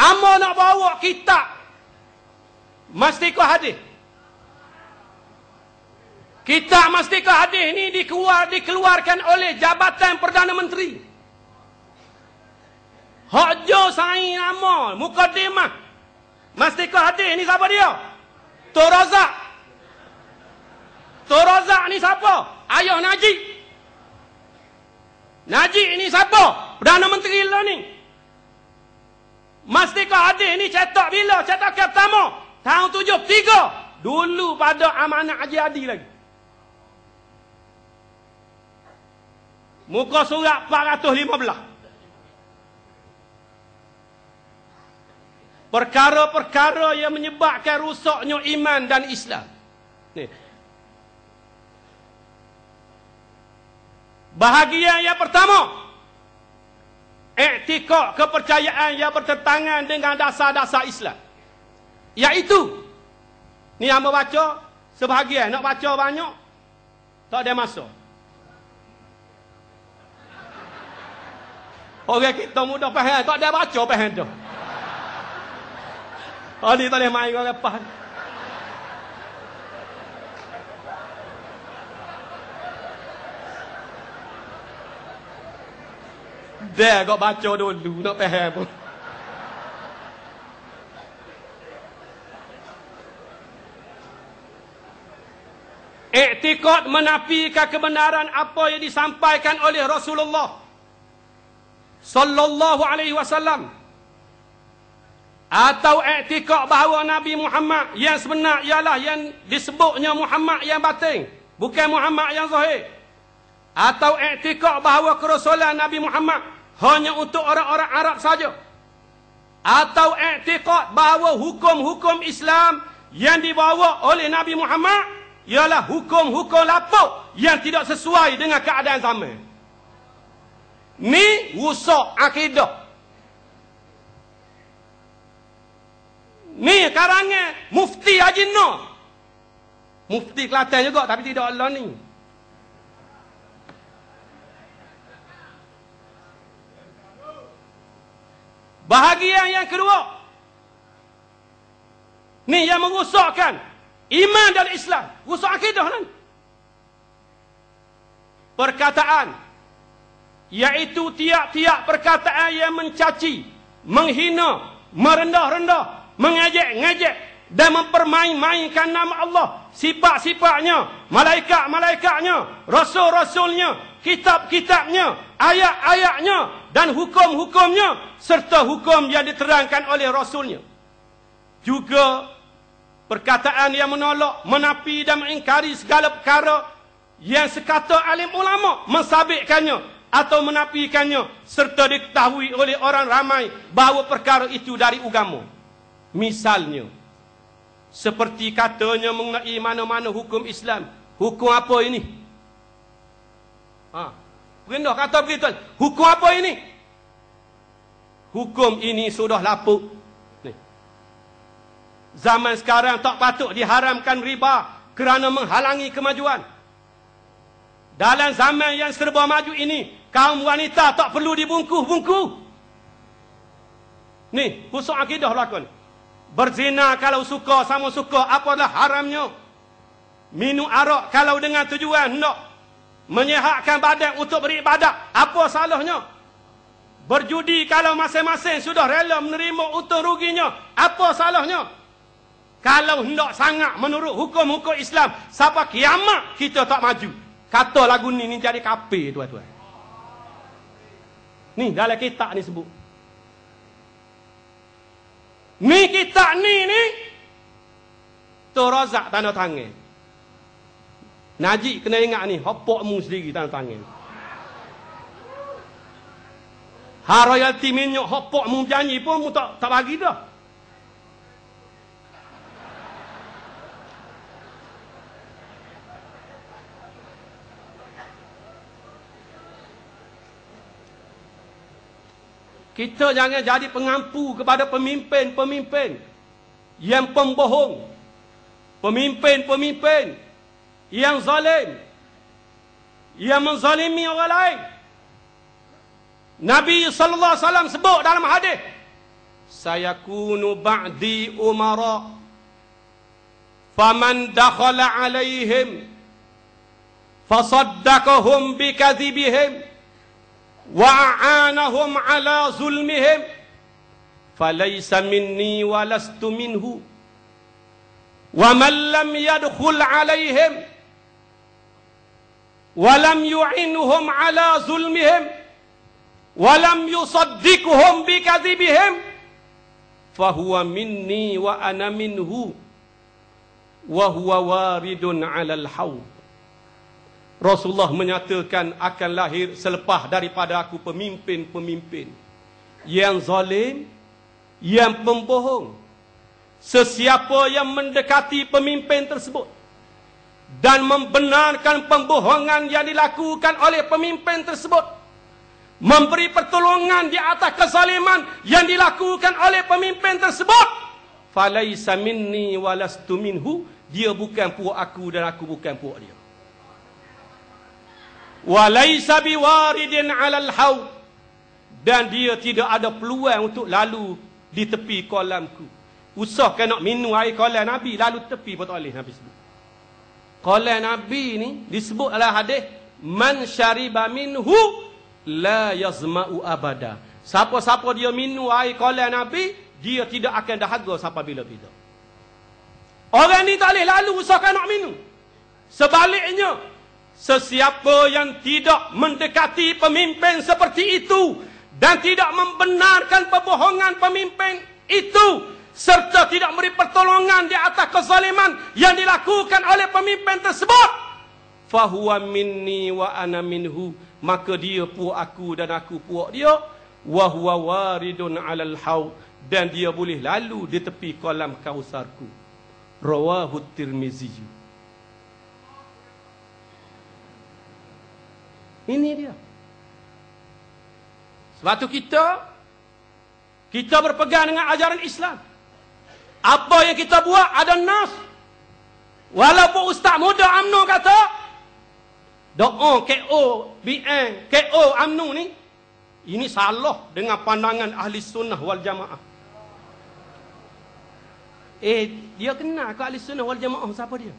Amo nak bawa kitab, mesti kau hadis. Kitab mesti kau hadis ni dikeluarkan oleh Jabatan Perdana Menteri. Hak jo sain amo, mukadimah. Mesti kau hadis ni siapa dia? Tok Razak. Tok Razak ni siapa? Ayah Najib. Najib ni siapa? Perdana Menteri lah ni. Mesti kau hadis ni cetak bila? Cetak pertama tahun 73. Dulu pada amanah Haji Adi lagi. Muka surat 415. Perkara-perkara yang menyebabkan rusaknya iman dan Islam. Ni. Bahagian yang pertama, i'tikad kepercayaan yang bertentangan dengan dasar-dasar Islam. Iaitu, ni hamba baca sebahagian, nak baca banyak tak ada masa. Orang kita mudah faham, tak ada baca faham tu. Ni tak boleh main orang lepas. Dia kau baca dulu nak faham pun. I'tikad menafikan kebenaran apa yang disampaikan oleh Rasulullah sallallahu alaihi wasallam, atau i'tikad bahawa Nabi Muhammad yang sebenar ialah yang disebutnya Muhammad yang batin, bukan Muhammad yang zahir, atau i'tikad bahawa kerasulan Nabi Muhammad hanya untuk orang-orang Arab saja, atau i'tikad bahawa hukum-hukum Islam yang dibawa oleh Nabi Muhammad ialah hukum-hukum lapuk yang tidak sesuai dengan keadaan zaman. Ni rusak akidah. Ni karangan Mufti Haji Noh. Mufti Kelantan juga tapi tidak Allah ni. Bahagian yang kedua, ni yang merosakkan iman dan Islam, rusak akidah kan? Perkataan, iaitu tiap-tiap perkataan yang mencaci, menghina, merendah-rendah, mengejek-ngejek dan mempermain-mainkan nama Allah, sifat-sifatnya, malaikat-malaikatnya, rasul-rasulnya, kitab-kitabnya, ayat-ayatnya dan hukum-hukumnya serta hukum yang diterangkan oleh rasulnya. Juga perkataan yang menolak, menafi dan mengingkari segala perkara yang sekata alim ulama mensabitkannya atau menafikannya serta diketahui oleh orang ramai bahawa perkara itu dari agama. Misalnya, seperti katanya mengenai mana-mana hukum Islam. Hukum apa ini? Perindah kata begitu. Hukum apa ini? Hukum ini sudah lapuk. Ni. Zaman sekarang tak patut diharamkan riba kerana menghalangi kemajuan. Dalam zaman yang serba maju ini, kaum wanita tak perlu dibungkus-bungkus. Ni, rusak akidah lakon. Berzina kalau suka sama suka, apalah haramnya. Minum arak kalau dengan tujuan hendak menyehatkan badan untuk beribadat, apa salahnya? Berjudi kalau masing-masing sudah rela menerima untung ruginya, apa salahnya? Kalau hendak sangat menurut hukum-hukum Islam, sampai kiamat kita tak maju. Kata lagu ni jadi kafir tuan-tuan. Ni dalam kitab ni sebut. Ni kitab ni Tok Razak tanda tangan. Najib kena ingat ni, hopokmu sendiri tanda tangan. Royalty minyak hopokmu janji pun mu tak bagi dah. Kita jangan jadi pengampu kepada pemimpin-pemimpin yang pembohong, pemimpin-pemimpin yang zalim, yang menzalimi orang lain. Nabi sallallahu alaihi wasallam sebut dalam hadis, sayakunu ba'di umara faman dakhala alaihim fasaddaqahum bikadzibihim wa a'anahum ala zulmihim falaysa minni wa lastu minhu wa man lam yadkhul alaihim wa lam yu'inhum ala zulmihim wa lam yusaddiqhum bikadzibihim fahuwa minni wa ana minhu wa huwa waridun 'alal haud. Rasulullah menyatakan akan lahir selepas daripada aku pemimpin-pemimpin yang zalim, yang pembohong. Sesiapa yang mendekati pemimpin tersebut dan membenarkan pembohongan yang dilakukan oleh pemimpin tersebut, memberi pertolongan di atas kezaliman yang dilakukan oleh pemimpin tersebut, falaisa minni walastu minhu, dia bukan puak aku dan aku bukan puak dia. Walaisa biwaridin 'alal haud, dan dia tidak ada peluang untuk lalu di tepi kolamku. Usahkan nak minum air kolam Nabi, lalu tepi pun tak boleh Nabi sebut. Kolam Nabi ni disebut dalam hadis, man syariba minhu la yazma'u abada. Siapa-siapa dia minum air kolam Nabi, dia tidak akan dahaga sampai bila-bila. Orang ni tak boleh lalu usahkan nak minum. Sebaliknya, sesiapa yang tidak mendekati pemimpin seperti itu dan tidak membenarkan pembohongan pemimpin itu, serta tidak memberi pertolongan di atas kezaliman yang dilakukan oleh pemimpin tersebut, fahuwa minni wa ana minhu, maka dia puak aku dan aku puak dia, wa huwa waridun 'alal haud, dan dia boleh lalu di tepi kolam kausarku. Rawahu Tirmizi. Ini dia. Sebab tu kita berpegang dengan ajaran Islam. Apa yang kita buat ada nas. Walaupun ustaz muda UMNO kata doa KO BN KO UMNO ni, ini salah dengan pandangan ahli sunnah wal jamaah. Dia kenal ke ahli sunnah wal jamaah siapa dia?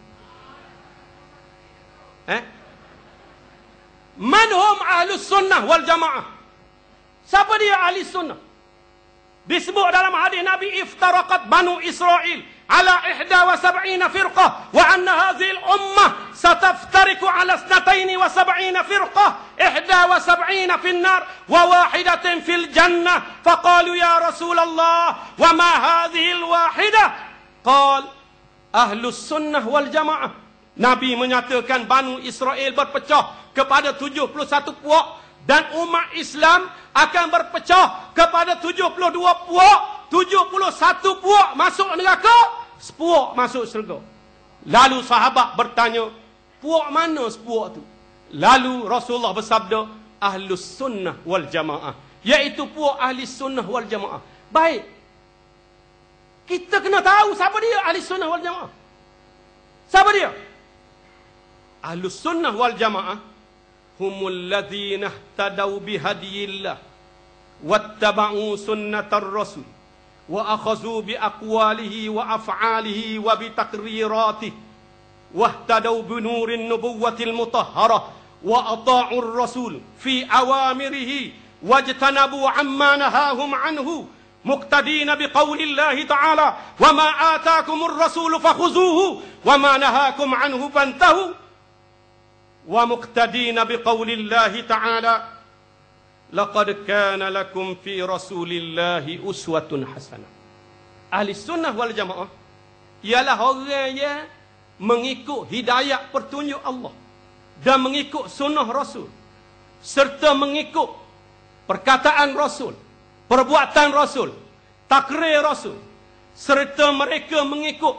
Man hum ahli sunnah wal jamaah? Siapa dia ahli sunnah? Disebut dalam hadis Nabi, iftaraqat banu Israel ala 71 firqah wa anna hadhihi al-ummah sataftariqu ala 72 firqah 71 fi an-nar wa wahidatin fil jannah. Faqalu ya Rasulullah wa ma hadhihi al-wahidah? Qal ahlus sunnah wal jamaah. Nabi menyatakan Banu Israel berpecah kepada 71 puak, dan umat Islam akan berpecah kepada 72 puak. 71 puak masuk neraka, 10 puak masuk syurga. Lalu sahabat bertanya, puak mana 10 tu? Lalu Rasulullah bersabda, ahlus sunnah wal jamaah, iaitu puak ahli sunnah wal jamaah. Baik, kita kena tahu siapa dia ahli sunnah wal jamaah. Siapa dia? Ahlus sunnah wal jamaah humul ladzina ihtadaw bihadiyillah wattaba'u sunnatar rasul wa akhazu bi aqwalihi wa af'alihi wa bi taqriratihi wahtadaw bi nurin nubuwwatil mutahharah wa ata'ur rasul fi awamirihi wajtanabu amma nahahum anhu muqtadina bi qaulillahi ta'ala wa ma ataakumur rasul fakhuzuhu wa ma nahakum anhu fantahu wa muqtadina biqaulillahi ta'ala laqad kana lakum fi rasulillahi uswatun hasanah. Ahli sunnah wal jamaah ialah orang yang mengikut hidayah petunjuk Allah dan mengikut sunnah Rasul, serta mengikut perkataan Rasul, perbuatan Rasul, takrir Rasul, serta mereka mengikut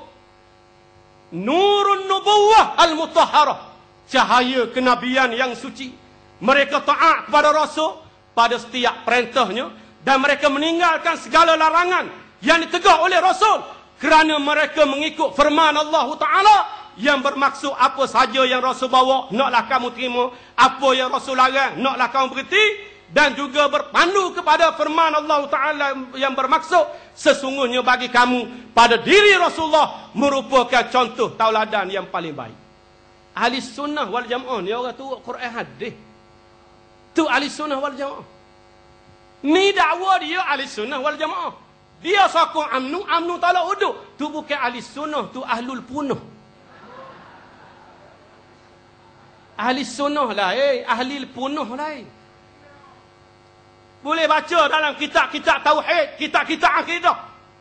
nurun nubuwah al-mutahharah, cahaya kenabian yang suci. Mereka taat kepada Rasul pada setiap perintahnya, dan mereka meninggalkan segala larangan yang ditegah oleh Rasul, kerana mereka mengikut firman Allah Ta'ala yang bermaksud apa saja yang Rasul bawa, naklah kamu terima. Apa yang Rasul larang, naklah kamu berhenti. dan juga berpandu kepada firman Allah Ta'ala yang bermaksud sesungguhnya bagi kamu pada diri Rasulullah merupakan contoh tauladan yang paling baik. Ahli sunnah wal jamaah ni orang turut Quran hadis. Tu ahli sunnah wal jamaah. Ni dakwa dia ahli sunnah wal jamaah. Dia sokong amnu tolak uduk. Tu bukan ahli sunnah, tu ahlul punuh. Ahli sunnah lain, ahli punuh lain. Boleh baca dalam kitab-kitab tauhid, kitab-kitab akidah.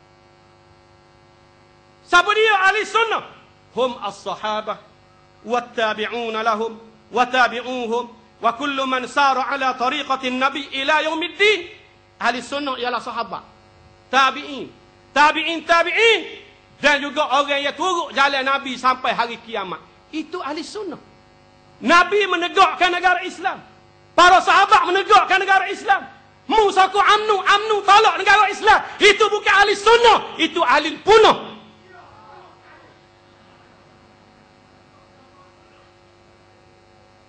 Siapa dia ahli sunnah? Hum as-sahabah wat-tabi'una lahum wa tabi'uhum wa kullu man sara ala tariqatin nabi ila yaumiddin. Ahli sunnah ialah sahabat, tabi'in, tabi'in dan juga orang yang turut jalan Nabi sampai hari kiamat. Itu ahli sunnah. Nabi menegakkan negara Islam. Para sahabat menegakkan negara Islam. Musa ku amnu tolak negara Islam. Itu bukan ahli sunnah, itu ahli punah.